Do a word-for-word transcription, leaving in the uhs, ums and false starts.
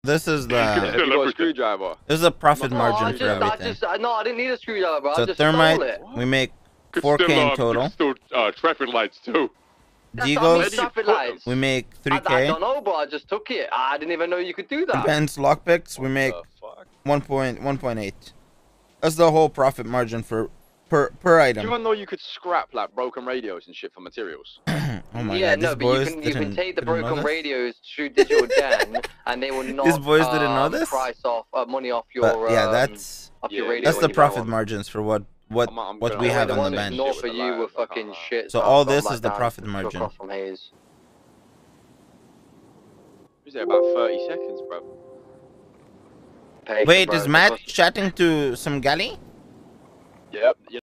This is the. Have you got a screwdriver? This is a profit No, margin I for just, I everything. just, I, no, I didn't need a screwdriver, bro. I So just thermite, stole it. we make Could four K still, in uh, total. could still uh, traffic lights too. That's what I mean, Deagles, traffic lights. we make three I, I K. don't know, bro. I just took it. I didn't even know you could do that. Depends lockpicks, we make one point one point eight. That's the whole profit margin for per per Do item. you even know you could scrap like broken radios and shit for materials? Oh my yeah, god, no, these but you boys can you can didn't, take the didn't know broken this? radios through digital den, and they will not. These boys um, didn't know this? Price off uh, money off your. But yeah, um, that's off your yeah, radio that's when the you buy profit one. margins for what what I'm- I'm what gonna- we I'm have the on the ones bench. north of you were fucking shit. So so all I've gone this back is the down profit to margin. across from Hayes. Was there about thirty seconds, bro? Patient, Wait, bro, is Matt because- chatting to some galley? Yep.